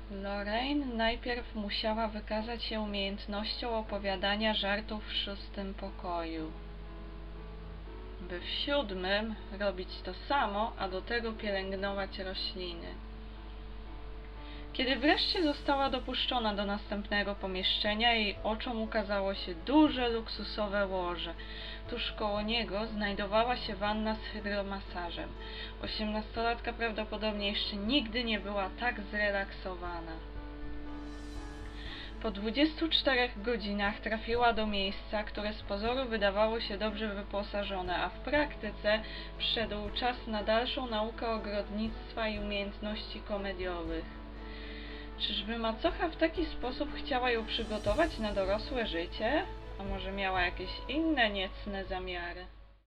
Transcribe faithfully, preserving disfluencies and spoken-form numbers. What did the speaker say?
Lorraine najpierw musiała wykazać się umiejętnością opowiadania żartów w szóstym pokoju, by w siódmym robić to samo, a do tego pielęgnować rośliny. Kiedy wreszcie została dopuszczona do następnego pomieszczenia, jej oczom ukazało się duże, luksusowe łoże. Tuż koło niego znajdowała się wanna z hydromasażem. Osiemnastolatka prawdopodobnie jeszcze nigdy nie była tak zrelaksowana. Po dwudziestu czterech godzinach trafiła do miejsca, które z pozoru wydawało się dobrze wyposażone, a w praktyce przyszedł czas na dalszą naukę ogrodnictwa i umiejętności komediowych. Czyżby macocha w taki sposób chciała ją przygotować na dorosłe życie? A może miała jakieś inne niecne zamiary?